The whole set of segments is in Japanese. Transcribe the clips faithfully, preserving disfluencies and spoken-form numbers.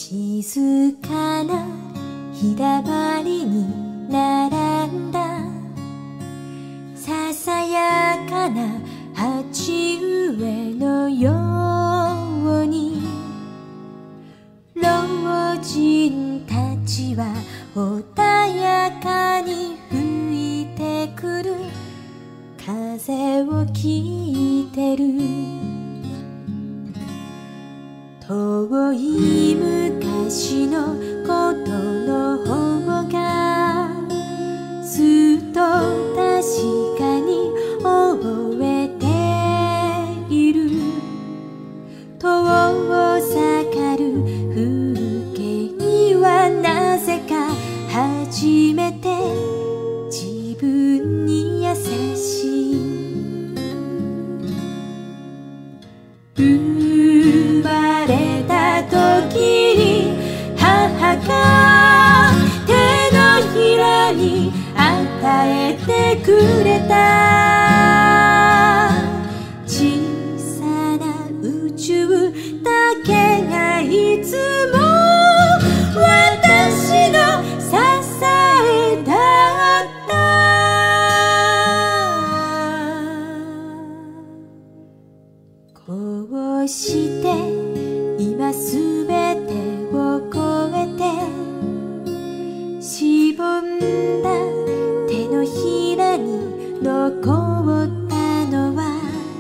静かな日だまりに並んだささやかな鉢植えのように老人たちは穏やかに吹いてくる風を聞いてる。遠い昔のことの方がずっと確かに覚えている。遠ざかる風景はなぜか初めて自分に優しい。生まれた時に母が手のひらに与えてくれた小さな宇宙だけがいつも私の支えだった。こうして今すべてを超えてしぼんだ手のひらに残ったのは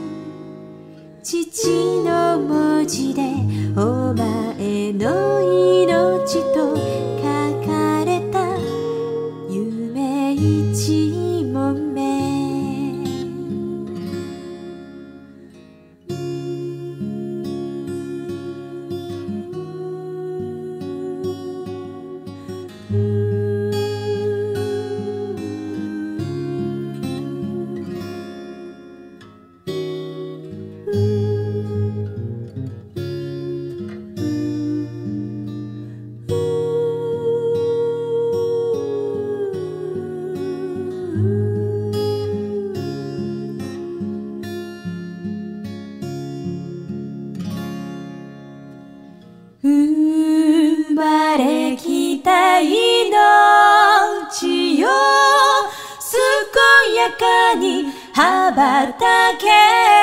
父の文字でお前の命と書かれた夢一問目。生まれきた命よ健やかに羽ばたけ。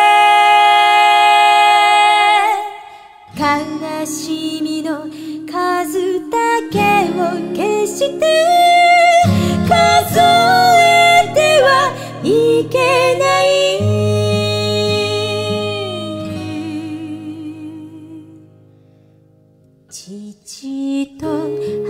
悲しみの数だけを決して数えてはいけない。父と